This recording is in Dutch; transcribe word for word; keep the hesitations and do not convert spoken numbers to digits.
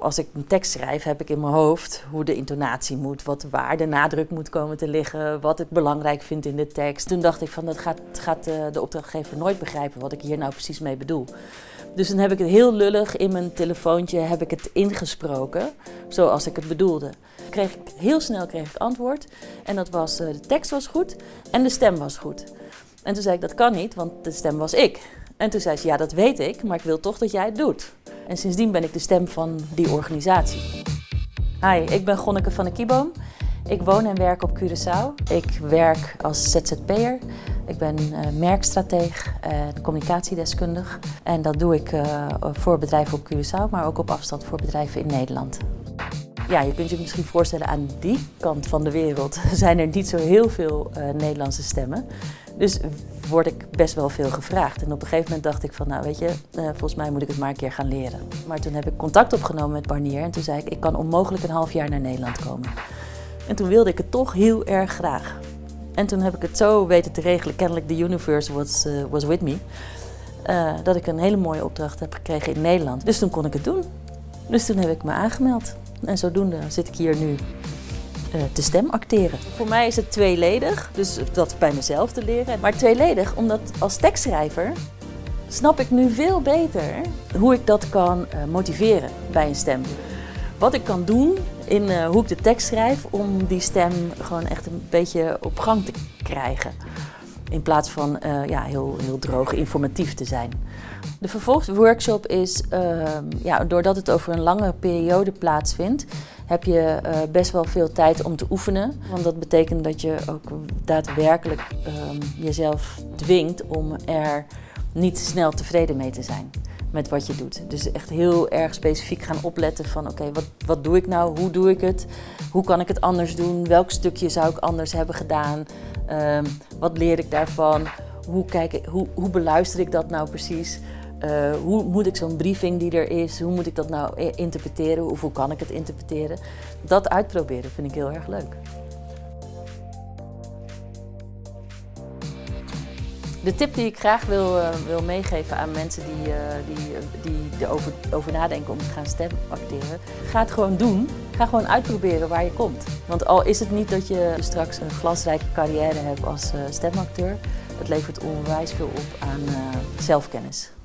Als ik een tekst schrijf, heb ik in mijn hoofd hoe de intonatie moet, wat waar de nadruk moet komen te liggen, wat ik belangrijk vind in de tekst. Toen dacht ik van dat gaat, gaat de opdrachtgever nooit begrijpen wat ik hier nou precies mee bedoel. Dus dan heb ik het heel lullig in mijn telefoontje heb ik het ingesproken, zoals ik het bedoelde. Kreeg ik, heel snel kreeg ik antwoord en dat was de tekst was goed en de stem was goed. En toen zei ik dat kan niet, want de stem was ik. En toen zei ze ja dat weet ik, maar ik wil toch dat jij het doet. En sindsdien ben ik de stem van die organisatie. Hi, ik ben Gonneke van de Kieboom. Ik woon en werk op Curaçao. Ik werk als Z Z P'er. Ik ben uh, merkstrateeg en communicatiedeskundig. En dat doe ik uh, voor bedrijven op Curaçao, maar ook op afstand voor bedrijven in Nederland. Ja, je kunt je misschien voorstellen, aan die kant van de wereld zijn er niet zo heel veel uh, Nederlandse stemmen. Dus word ik best wel veel gevraagd. En op een gegeven moment dacht ik van, nou weet je, uh, volgens mij moet ik het maar een keer gaan leren. Maar toen heb ik contact opgenomen met Barnier en toen zei ik, ik kan onmogelijk een half jaar naar Nederland komen. En toen wilde ik het toch heel erg graag. En toen heb ik het zo weten te regelen, kennelijk the universe was, uh, was with me, uh, dat ik een hele mooie opdracht heb gekregen in Nederland. Dus toen kon ik het doen. Dus toen heb ik me aangemeld. En zodoende zit ik hier nu uh, te stemacteren. Voor mij is het tweeledig, dus dat bij mezelf te leren. Maar tweeledig, omdat als tekstschrijver snap ik nu veel beter hoe ik dat kan uh, motiveren bij een stem. Wat ik kan doen in uh, hoe ik de tekst schrijf om die stem gewoon echt een beetje op gang te krijgen. In plaats van uh, ja, heel, heel droog informatief te zijn. De vervolgworkshop is, uh, ja, doordat het over een lange periode plaatsvindt, heb je uh, best wel veel tijd om te oefenen. Want dat betekent dat je ook daadwerkelijk uh, jezelf dwingt om er niet snel tevreden mee te zijn met wat je doet. Dus echt heel erg specifiek gaan opletten van oké, okay, wat, wat doe ik nou, hoe doe ik het, hoe kan ik het anders doen, welk stukje zou ik anders hebben gedaan, uh, wat leer ik daarvan, hoe, kijk ik, hoe, hoe beluister ik dat nou precies. Uh, hoe moet ik zo'n briefing die er is, hoe moet ik dat nou interpreteren of hoe kan ik het interpreteren? Dat uitproberen vind ik heel erg leuk. De tip die ik graag wil, uh, wil meegeven aan mensen die, uh, die, uh, die erover over nadenken om te gaan stemacteren, ga het gewoon doen. Ga gewoon uitproberen waar je komt. Want al is het niet dat je straks een glasrijke carrière hebt als uh, stemacteur, het levert onwijs veel op aan uh, zelfkennis.